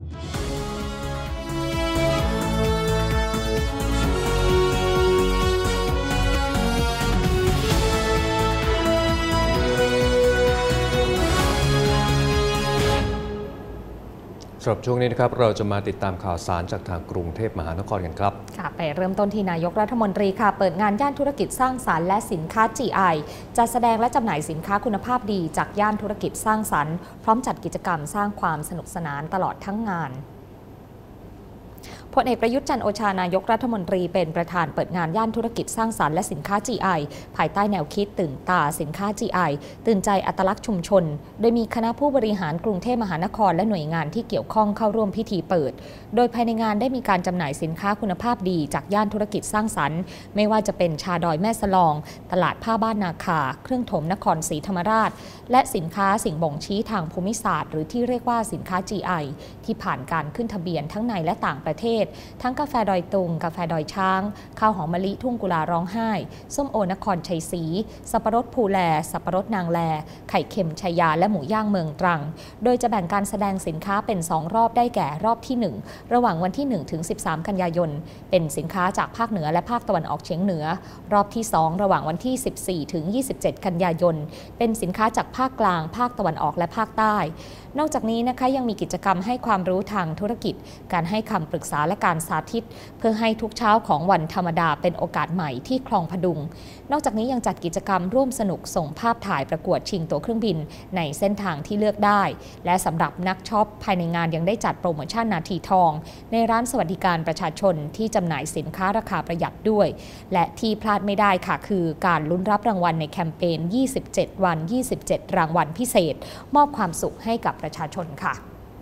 สำหรับช่วงนี้นะครับเราจะมาติดตามข่าวสารจากทางกรุงเทพมหานครกันครับค่ะไปเริ่มต้นที่นายกรัฐมนตรีค่ะเปิดงานย่านธุรกิจสร้างสรรค์และสินค้า GI จัดแสดงและจำหน่ายสินค้าคุณภาพดีจากย่านธุรกิจสร้างสรรค์พร้อมจัดกิจกรรมสร้างความสนุกสนานตลอดทั้งงานพลเอกประยุทธ์จันทร์โอชานายกรัฐมนตรีเป็นประธานเปิดงานย่านธุรกิจสร้างสรรค์และสินค้า GI ภายใต้แนวคิดตื่นตาสินค้า GI ตื่นใจอัตลักษณ์ชุมชนโดยมีคณะผู้บริหารกรุงเทพมหานครและหน่วยงานที่เกี่ยวข้องเข้าร่วมพิธีเปิดโดยภายในงานได้มีการจำหน่ายสินค้าคุณภาพดีจากย่านธุรกิจสร้างสรรค์ไม่ว่าจะเป็นชาดอยแม่สลองตลาดผ้าบ้านนาคาเครื่องถมนครศรีธรรมราชและสินค้าสิ่งบ่งชี้ทางภูมิศาสตร์หรือที่เรียกว่าสินค้า GI ที่ผ่านการขึ้นทะเบียนทั้งในและต่างประเทศทั้งกาแฟดอยตุงกาแฟดอยช้างข้าวหอมมะลิทุ่งกุลาร้องไห้ส้มโอนครชัยศรีสับปะรดภูแลสับปะรดนางแลไข่เค็มชายาและหมูย่างเมืองตรังโดยจะแบ่งการแสดงสินค้าเป็น2รอบได้แก่รอบที่1ระหว่างวันที่1ถึง13กันยายนเป็นสินค้าจากภาคเหนือและภาคตะวันออกเฉียงเหนือรอบที่2ระหว่างวันที่14ถึง27กันยายนเป็นสินค้าจากภาคกลางภาคตะวันออกและภาคใต้นอกจากนี้นะคะยังมีกิจกรรมให้ความรู้ทางธุรกิจการให้คำปรึกษาและการสาธิตเพื่อให้ทุกเช้าของวันธรรมดาเป็นโอกาสใหม่ที่คลองพดุงนอกจากนี้ยังจัดกิจกรรมร่วมสนุกส่งภาพถ่ายประกวดชิงตั๋วเครื่องบินในเส้นทางที่เลือกได้และสำหรับนักช็อปภายในงานยังได้จัดโปรโมชั่นนาทีทองในร้านสวัสดิการประชาชนที่จำหน่ายสินค้าราคาประหยัดด้วยและที่พลาดไม่ได้ค่ะคือการลุ้นรับรางวัลในแคมเปญ27วัน27รางวัลพิเศษมอบความสุขให้กับประชาชนค่ะ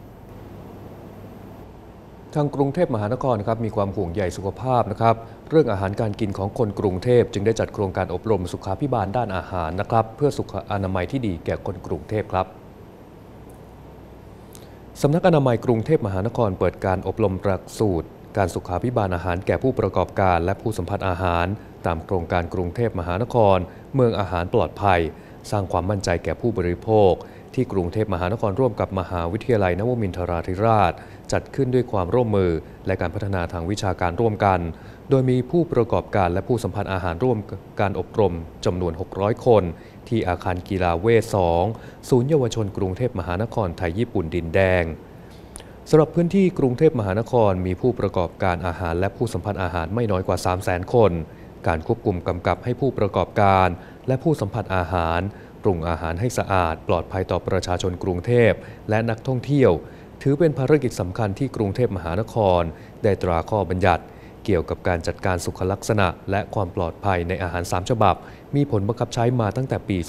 ทางกรุงเทพมหานครครับมีความห่วงใยสุขภาพนะครับเรื่องอาหารการกินของคนกรุงเทพจึงได้จัดโครงการอบรมสุขาภิบาลด้านอาหารนะครับเพื่อสุขอนามัยที่ดีแก่คนกรุงเทพครับสำนักอนามัยกรุงเทพมหานครเปิดการอบรมหลักสูตรการสุขาภิบาลอาหารแก่ผู้ประกอบการและผู้สัมผัสอาหารตามโครงการกรุงเทพมหานครเมืองอาหารปลอดภัยสร้างความมั่นใจแก่ผู้บริโภคที่กรุงเทพมหานครร่วมกับมหาวิทยาลัยนวมินทราธิราชจัดขึ้นด้วยความร่วมมือและการพัฒนาทางวิชาการร่วมกันโดยมีผู้ประกอบการและผู้สัมผัสอาหารร่วมการอบรมจำนวน600คนที่อาคารกีฬาเวท2ศูนย์เยาวชนกรุงเทพมหานครไทยญี่ปุ่นดินแดงสำหรับพื้นที่กรุงเทพมหานครมีผู้ประกอบการอาหารและผู้สัมผัสอาหารไม่น้อยกว่า 300,000 คนการควบคุมกำกับให้ผู้ประกอบการและผู้สัมผัสอาหารปรุงอาหารให้สะอาดปลอดภัยต่อประชาชนกรุงเทพและนักท่องเที่ยวถือเป็นภารกิจสำคัญที่กรุงเทพมหานครได้ตราข้อบัญญัติเกี่ยวกับการจัดการสุขลักษณะและความปลอดภัยในอาหาร3ฉบับมีผลบังคับใช้มาตั้งแต่ปี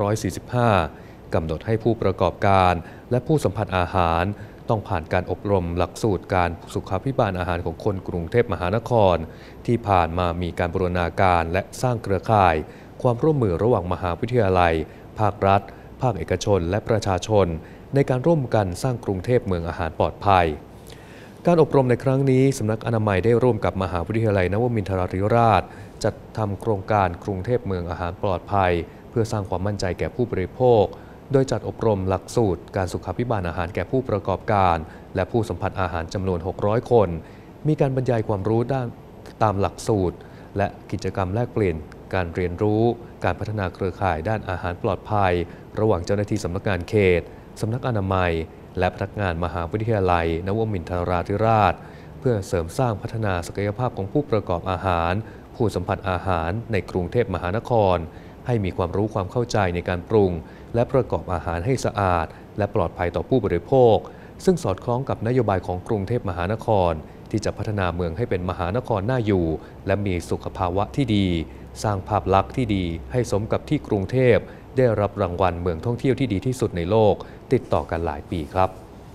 2545 กำหนดให้ผู้ประกอบการและผู้สัมผัสอาหารต้องผ่านการอบรมหลักสูตรการสุขาภิบาลอาหารของคนกรุงเทพมหานครที่ผ่านมามีการบูรณาการและสร้างเครือข่ายความร่วมมือระหว่างมหาวิทยาลัยภาครัฐภาคเอกชนและประชาชนในการร่วมกันสร้างกรุงเทพเมืองอาหารปลอดภัยการอบรมในครั้งนี้สำนักอนามัยได้ร่วมกับมหาวิทยาลัยนวมินทราธิราชจัดทำโครงการกรุงเทพเมืองอาหารปลอดภัยเพื่อสร้างความมั่นใจแก่ผู้บริโภคโดยจัดอบรมหลักสูตรการสุขาภิบาลอาหารแก่ผู้ประกอบการและผู้สัมผัสอาหารจำนวน600คนมีการบรรยายความรู้ด้านตามหลักสูตรและกิจกรรมแลกเปลี่ยนการเรียนรู้การพัฒนาเครือข่ายด้านอาหารปลอดภัยระหว่างเจ้าหน้าที่สำนักงานเขตสำนักอนามัยและพนักงานมหาวิทยาลัยนวมินทราธิราชเพื่อเสริมสร้างพัฒนาศักยภาพของผู้ประกอบอาหารผู้สัมผัสอาหารในกรุงเทพมหานครให้มีความรู้ความเข้าใจในการปรุงและประกอบอาหารให้สะอาดและปลอดภัยต่อผู้บริโภคซึ่งสอดคล้องกับนโยบายของกรุงเทพมหานครที่จะพัฒนาเมืองให้เป็นมหานครน่าอยู่และมีสุขภาวะที่ดีสร้างภาพลักษณ์ที่ดีให้สมกับที่กรุงเทพได้รับรางวัลเมืองท่องเที่ยวที่ดีที่สุดในโลกติดต่อกันหลายปีครับ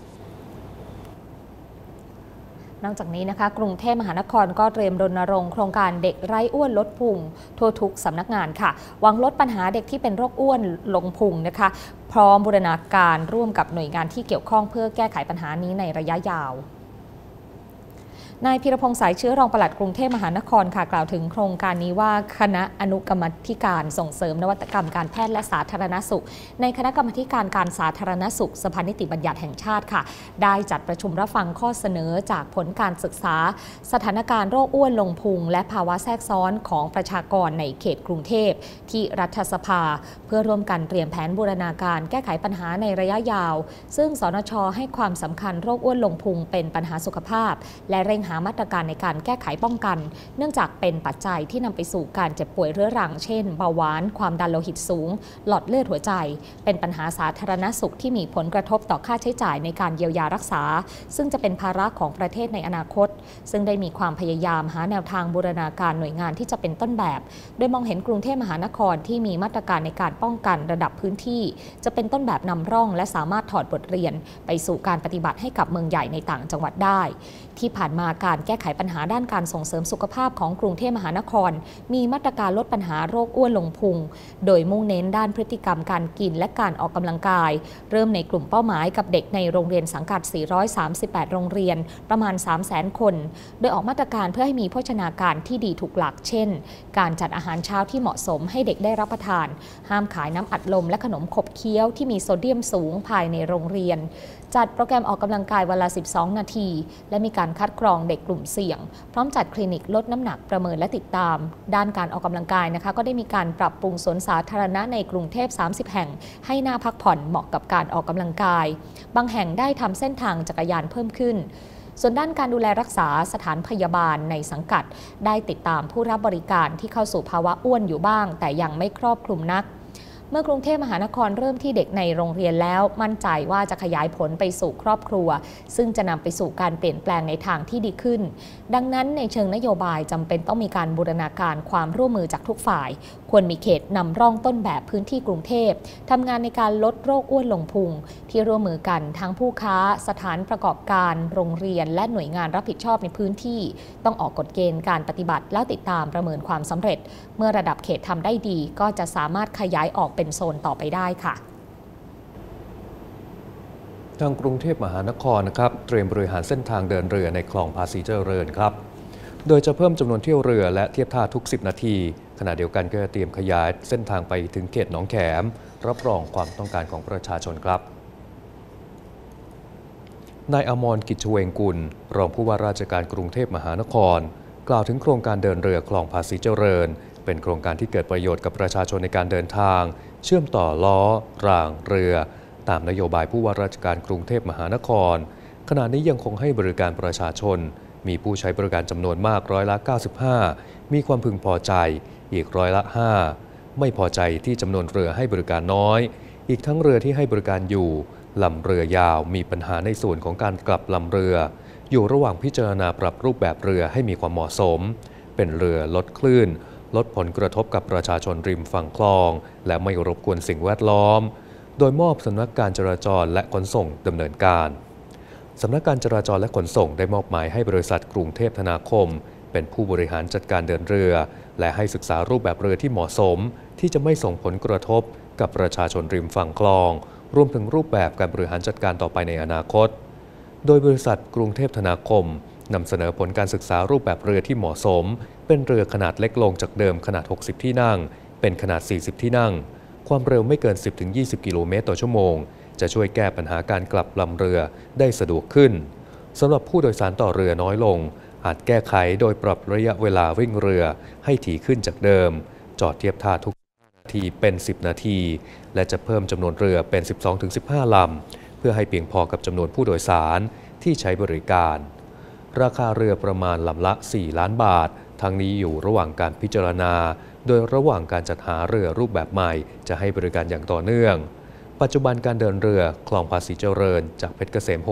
นอกจากนี้นะคะกรุงเทพมหานครก็เตรียมรณรงค์โครงการเด็กไร้อ้วนลดพุงทั่วทุกสำนักงานค่ะหวังลดปัญหาเด็กที่เป็นโรคอ้วนลงพุงนะคะพร้อมบูรณาการร่วมกับหน่วยงานที่เกี่ยวข้องเพื่อแก้ไขปัญหานี้ในระยะยาวนายพีรพงษ์สายเชื้อรองปลัดกรุงเทพมหานครค่ะกล่าวถึงโครงการนี้ว่าคณะอนุกรรมาธิการส่งเสริมนวัตกรรมการแพทย์และสาธารณสุขในคณะกรรมาธิการการสาธารณสุขสภานิติบัญญัติแห่งชาติค่ะได้จัดประชุมรับฟังข้อเสนอจากผลการศึกษาสถานการณ์โรคอ้วนลงพุงและภาวะแทรกซ้อนของประชากรในเขตกรุงเทพที่รัฐสภาเพื่อร่วมกันเตรียมแผนบูรณาการแก้ไขปัญหาในระยะยาวซึ่งสนช.ให้ความสำคัญโรคอ้วนลงพุงเป็นปัญหาสุขภาพและเร่งหามาตรการในการแก้ไขป้องกันเนื่องจากเป็นปัจจัยที่นำไปสู่การเจ็บป่วยเรื้อรังเช่นเบาหวานความดันโลหิตสูงหลอดเลือดหัวใจเป็นปัญหาสาธารณสุขที่มีผลกระทบต่อค่าใช้จ่ายในการเยียวยารักษาซึ่งจะเป็นภาระของประเทศในอนาคตซึ่งได้มีความพยายามหาแนวทางบูรณาการหน่วยงานที่จะเป็นต้นแบบโดยมองเห็นกรุงเทพมหานครที่มีมาตรการในการป้องกันระดับพื้นที่จะเป็นต้นแบบนำร่องและสามารถถอดบทเรียนไปสู่การปฏิบัติให้กับเมืองใหญ่ในต่างจังหวัดได้ที่ผ่านมาการแก้ไขปัญหาด้านการส่งเสริมสุขภาพของกรุงเทพมหานครมีมาตรการลดปัญหาโรคอ้วนลงพุงโดยมุ่งเน้นด้านพฤติกรรมการกินและการออกกำลังกายเริ่มในกลุ่มเป้าหมายกับเด็กในโรงเรียนสังกัด438โรงเรียนประมาณ 300,000 คนโดยออกมาตรการเพื่อให้มีโภชนาการที่ดีถูกหลักเช่นการจัดอาหารเช้าที่เหมาะสมให้เด็กได้รับประทานห้ามขายน้ำอัดลมและขนมขบเคี้ยวที่มีโซเดียมสูงภายในโรงเรียนจัดโปรแกรมออกกำลังกายวันละ12 นาทีและมีการคัดกรองเด็กกลุ่มเสี่ยงพร้อมจัดคลินิกลดน้ำหนักประเมินและติดตามด้านการออกกำลังกายนะคะก็ได้มีการปรับปรุงสวนสาธารณะในกรุงเทพ30 แห่งให้น่าพักผ่อนเหมาะกับการออกกำลังกายบางแห่งได้ทำเส้นทางจักรยานเพิ่มขึ้นส่วนด้านการดูแลรักษาสถานพยาบาลในสังกัดได้ติดตามผู้รับบริการที่เข้าสู่ภาวะอ้วนอยู่บ้างแต่ยังไม่ครอบคลุมนักเมื่อกรุงเทพมหานครเริ่มที่เด็กในโรงเรียนแล้วมั่นใจว่าจะขยายผลไปสู่ครอบครัวซึ่งจะนำไปสู่การเปลี่ยนแปลงในทางที่ดีขึ้นดังนั้นในเชิงนโยบายจำเป็นต้องมีการบูรณาการความร่วมมือจากทุกฝ่ายควรมีเขตนำร่องต้นแบบพื้นที่กรุงเทพทำงานในการลดโรคอ้วนลงพุงที่ร่วมมือกันทั้งผู้ค้าสถานประกอบการโรงเรียนและหน่วยงานรับผิดชอบในพื้นที่ต้องออกกฎเกณฑ์การปฏิบัติแล้วติดตามประเมินความสำเร็จเมื่อระดับเขตทำได้ดีก็จะสามารถขยายออกเป็นโซนต่อไปได้ค่ะทางกรุงเทพมหานครนะครับเตรียมบริหารเส้นทางเดินเรือในคลองภาษีเจริญครับโดยจะเพิ่มจำนวนเที่ยวเรือและเทียบท่าทุก10 นาทีขณะเดียวกันก็จะเตรียมขยายเส้นทางไปถึงเขตหนองแขมรับรองความต้องการของประชาชนครับนายอมร กิจเฉวงกุลรองผู้ว่าราชการกรุงเทพมหานครกล่าวถึงโครงการเดินเรือคลองภาษีเจริญเป็นโครงการที่เกิดประโยชน์กับประชาชนในการเดินทางเชื่อมต่อล้อรางเรือตามนโยบายผู้ว่าราชการกรุงเทพมหานครขณะนี้ยังคงให้บริการประชาชนมีผู้ใช้บริการจำนวนมาก95%มีความพึงพอใจอีก5%ไม่พอใจที่จำนวนเรือให้บริการน้อยอีกทั้งเรือที่ให้บริการอยู่ลำเรือยาวมีปัญหาในส่วนของการกลับลำเรืออยู่ระหว่างพิจารณาปรับรูปแบบเรือให้มีความเหมาะสมเป็นเรือลดคลื่นลดผลกระทบกับประชาชนริมฝั่งคลองและไม่รบกวนสิ่งแวดล้อมโดยมอบสำนักการจราจรและขนส่งดำเนินการสำนักการจราจรและขนส่งได้มอบหมายให้บริษัทกรุงเทพธนาคมเป็นผู้บริหารจัดการเดินเรือและให้ศึกษารูปแบบเรือที่เหมาะสมที่จะไม่ส่งผลกระทบกับประชาชนริมฝั่งคลองรวมถึงรูปแบบการบริหารจัดการต่อไปในอนาคตโดยบริษัทกรุงเทพธนาคมนำเสนอผลการศึกษารูปแบบเรือที่เหมาะสมเป็นเรือขนาดเล็กลงจากเดิมขนาด60ที่นั่งเป็นขนาด40ที่นั่งความเร็วไม่เกิน 10-20 กิโลเมตรต่อชั่วโมงจะช่วยแก้ปัญหาการกลับลำเรือได้สะดวกขึ้นสำหรับผู้โดยสารต่อเรือน้อยลงอาจแก้ไขโดยปรับระยะเวลาวิ่งเรือให้ถี่ขึ้นจากเดิมจอดเทียบท่าทุกนาทีเป็น10 นาทีและจะเพิ่มจำนวนเรือเป็น 12-15 ลำเพื่อให้เพียงพอกับจำนวนผู้โดยสารที่ใช้บริการราคาเรือประมาณลำละ4 ล้านบาททั้งนี้อยู่ระหว่างการพิจารณาโดยระหว่างการจัดหาเรือรูปแบบใหม่จะให้บริการอย่างต่อเนื่องปัจจุบันการเดินเรือคลองภาษีเจริญจากเพชรเกษม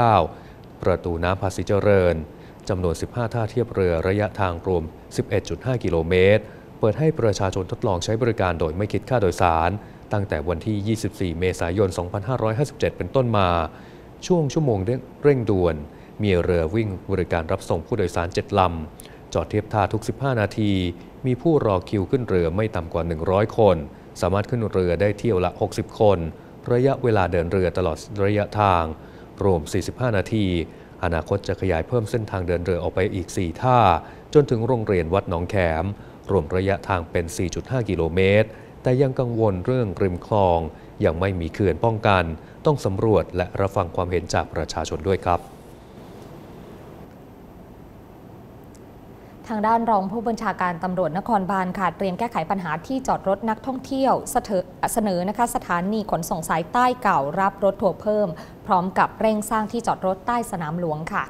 69ประตูน้ำภาษีเจริญจำนวน15ท่าเทียบเรือระยะทางรวม 11.5 กิโลเมตรเปิดให้ประชาชนทดลองใช้บริการโดยไม่คิดค่าโดยสารตั้งแต่วันที่ 24 เมษายน 2557 เป็นต้นมาช่วงชั่วโมงเร่งด่วนมีเรือวิ่งบริการรับส่งผู้โดยสาร7 ลำจอดเทียบท่าทุก15 นาทีมีผู้รอคิวขึ้นเรือไม่ต่ำกว่า100 คนสามารถขึ้นเรือได้เที่ยวละ60 คนระยะเวลาเดินเรือตลอดระยะทางรวม45 นาทีอนาคตจะขยายเพิ่มเส้นทางเดินเรือออกไปอีก 4 ท่าจนถึงโรงเรียนวัดหนองแขมรวมระยะทางเป็น 4.5 กิโลเมตรแต่ยังกังวลเรื่องริมคลองยังไม่มีเขื่อนป้องกันต้องสำรวจและรับฟังความเห็นจากประชาชนด้วยครับทางด้านรองผู้บัญชาการตำรวจนครบาลค่ะเตรียมแก้ไขปัญหาที่จอดรถนักท่องเที่ยวเสนอนะคะสถานีขนส่งสายใต้เก่ารับรถทัวร์เพิ่มพร้อมกับเร่งสร้างที่จอดรถใต้สนามหลวงค่ะ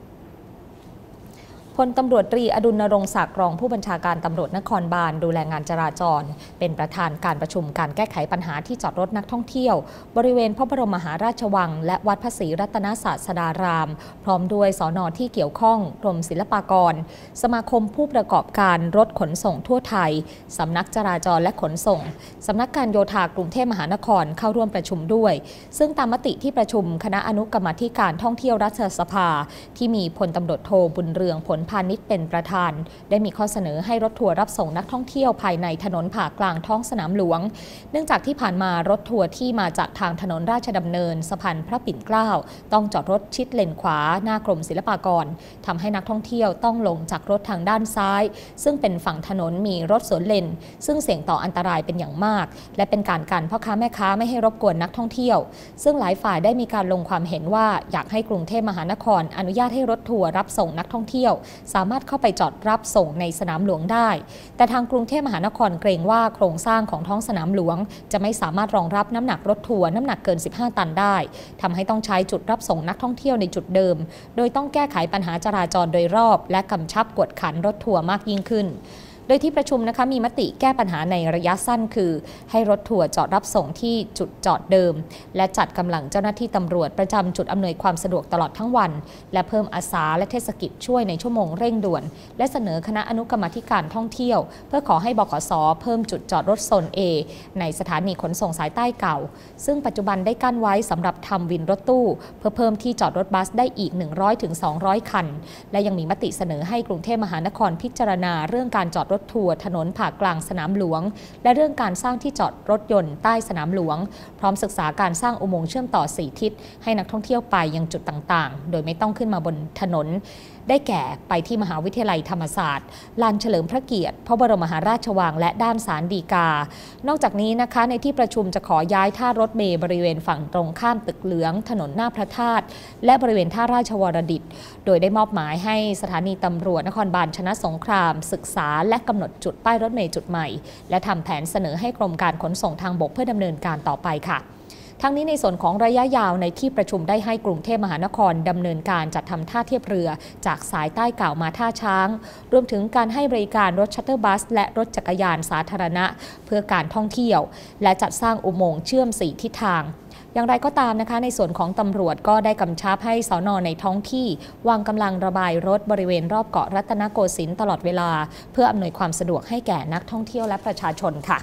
พลตำรวจตรีอดุล นรงค์ศักดิ์รองผู้บัญชาการตำรวจนครบาลดูแลงานจราจรเป็นประธานการประชุมการแก้ไขปัญหาที่จอดรถนักท่องเที่ยวบริเวณพระบรมมหาราชวังและวัดพระศรีรัตนศาสดารามพร้อมด้วยสน.ที่เกี่ยวข้องกรมศิลปากรสมาคมผู้ประกอบการรถขนส่งทั่วไทยสำนักจราจรและขนส่งสำนักการโยธากรุงเทพมหานครเข้าร่วมประชุมด้วยซึ่งตามมติที่ประชุมคณะอนุกรรมาธิการท่องเที่ยวรัฐสภาที่มีพลตำรวจโทบุญเรืองผลพาณิชย์เป็นประธานได้มีข้อเสนอให้รถทัวร์รับส่งนักท่องเที่ยวภายในถนนผ่ากลางท้องสนามหลวงเนื่องจากที่ผ่านมารถทัวร์ที่มาจากทางถนนราชดำเนินสะพานพระปิ่นเกล้าต้องจอดรถชิดเลนขวาหน้ากรมศิลปากรทำให้นักท่องเที่ยวต้องลงจากรถทางด้านซ้ายซึ่งเป็นฝั่งถนนมีรถสวนเลนซึ่งเสี่ยงต่ออันตรายเป็นอย่างมากและเป็นการกันพ่อค้าแม่ค้าไม่ให้รบกวนนักท่องเที่ยวซึ่งหลายฝ่ายได้มีการลงความเห็นว่าอยากให้กรุงเทพมหานครอนุญาตให้รถทัวร์รับส่งนักท่องเที่ยวสามารถเข้าไปจอดรับส่งในสนามหลวงได้แต่ทางกรุงเทพมหานครเกรงว่าโครงสร้างของท้องสนามหลวงจะไม่สามารถรองรับน้ำหนักรถทัวร์น้ำหนักเกิน15 ตันได้ทำให้ต้องใช้จุดรับส่งนักท่องเที่ยวในจุดเดิมโดยต้องแก้ไขปัญหาจราจรโดยรอบและกำชับกวดขันรถทัวร์มากยิ่งขึ้นโดยที่ประชุมนะคะมีมติแก้ปัญหาในระยะสั้นคือให้รถทัวร์จอดรับส่งที่จุดจอดเดิมและจัดกำลังเจ้าหน้าที่ตำรวจประจำจุดอำนวยความสะดวกตลอดทั้งวันและเพิ่มอาสาและเทศกิจช่วยในชั่วโมงเร่งด่วนและเสนอคณะอนุกรรมาธิการท่องเที่ยวเพื่อขอให้บขส.เพิ่มจุดจอดรถโซน A ในสถานีขนส่งสายใต้เก่าซึ่งปัจจุบันได้กั้นไว้สำหรับทำวินรถตู้เพื่อเพิ่มที่จอดรถบัสได้อีก 100-200 คันและยังมีมติเสนอให้กรุงเทพมหานครพิจารณาเรื่องการจอดรถทัวร์ถนนผ่ากลางสนามหลวงและเรื่องการสร้างที่จอดรถยนต์ใต้สนามหลวงพร้อมศึกษาการสร้างอุโมงค์เชื่อมต่อ4ทิศให้นักท่องเที่ยวไปยังจุดต่างๆโดยไม่ต้องขึ้นมาบนถนนได้แก่ไปที่มหาวิทยาลัยธรรมศาสตร์ลานเฉลิมพระเกียรติพระบรมมหาราชวังและด้านศาลฎีกานอกจากนี้นะคะในที่ประชุมจะขอย้ายท่ารถเมล์บริเวณฝั่งตรงข้ามตึกเหลืองถนนหน้าพระธาตุและบริเวณท่าราชวรดิตโดยได้มอบหมายให้สถานีตำรวจนครบาลชนะสงครามศึกษาและกำหนดจุดป้ายรถเมล์จุดใหม่และทำแผนเสนอให้กรมการขนส่งทางบกเพื่อดำเนินการต่อไปค่ะทั้งนี้ในส่วนของระยะยาวในที่ประชุมได้ให้กรุงเทพมหานครดำเนินการจัดทำท่าเทียบเรือจากสายใต้เก่ามาท่าช้างรวมถึงการให้บริการรถชัตเตอร์บัสและรถจักรยานสาธารณะเพื่อการท่องเที่ยวและจัดสร้างอุโมงค์เชื่อม4ทิศทางอย่างไรก็ตามนะคะในส่วนของตำรวจก็ได้กำชับให้สน.ในท้องที่วางกำลังระบายรถบริเวณรอบเกาะรัตนโกสินทร์ตลอดเวลาเพื่ออำนวยความสะดวกให้แก่นักท่องเที่ยวและประชาชนค่ะ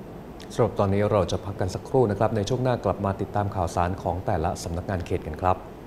สำหรับตอนนี้เราจะพักกันสักครู่นะครับในช่วงหน้ากลับมาติดตามข่าวสารของแต่ละสำนักงานเขตกันครับ